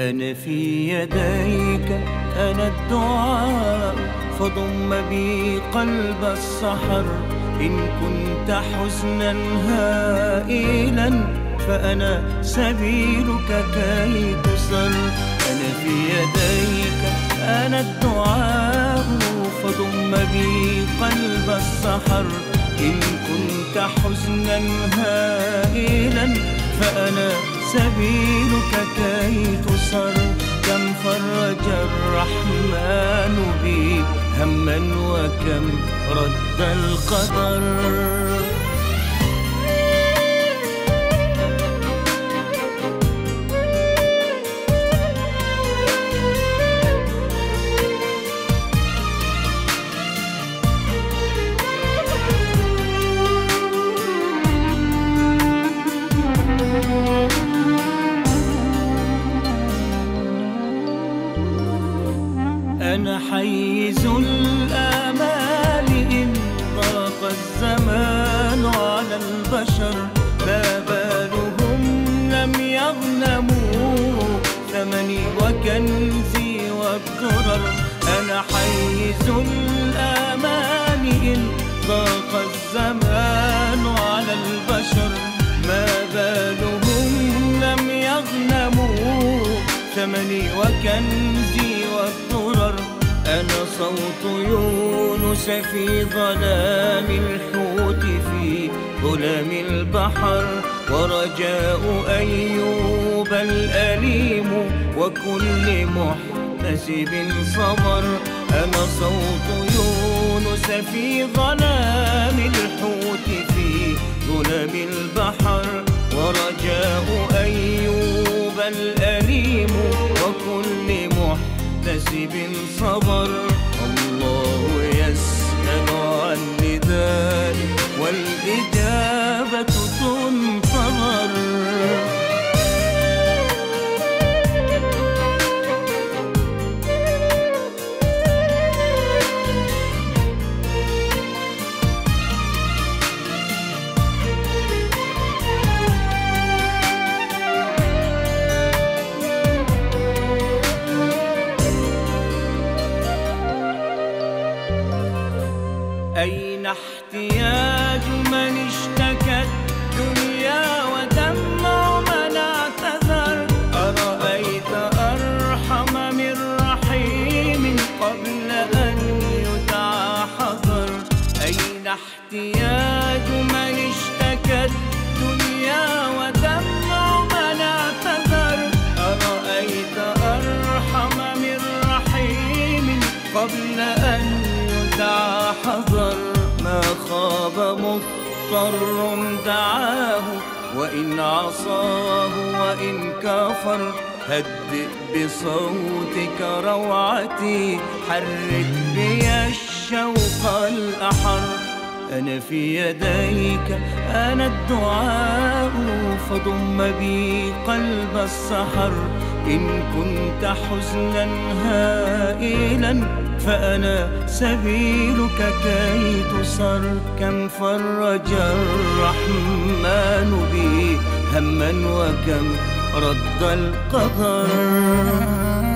أنا في يديك، أنا الدعاء، فضم بي قلب السحر. إن كنت حزنا هائلا فأنا سبيلك كي تسر. أنا في يديك، أنا الدعاء، فضم بي قلب السحر. إن كنت حزنا هائلا فأنا سبيلك كي تسر. كم فرج الرحمن بي هما وكم رد القدر. أنا حيز الآمال إن ضاق الزمان على البشر. ما بالهم لم يغنموا ثمني وكنزي والدرر. أنا حيز الآمال إن ضاق الزمان على البشر. ما بالهم لم يغنموا ثمني وكنزي والدرر. أنا صوت يونس في ظلام الحوت في ظلام البحر. ورجاء أيوب الأليم وكل محتسب صبر. أنا صوت يونس في ظلام الحوت في ظلام البحر. ورجاء أيوب الأليم وكل محتسب صبر. الله يسأل عن ندائي والإجابة تنتظر. أين احتياج من اشتكى الدنيا ودمع من اعتذر؟ أرأيت أرحم من رحيم قبل أن يدعى حذر. أين احتياج من اشتكى الدنيا ودمع من اعتذر؟ أرأيت أرحم من رحيم قبل أن حضر. ما خاب مضطر دعاه وإن عصاه وإن كفر. هدئ بصوتك روعتي، حرك بي الشوق الأحر. أنا في يديك، أنا الدعاء، فضم بي قلب السحر. إن كنت حزنا هائلا فأنا سبيلك كي تسر. كم فرج الرحمن بي هما وكم رد القدر.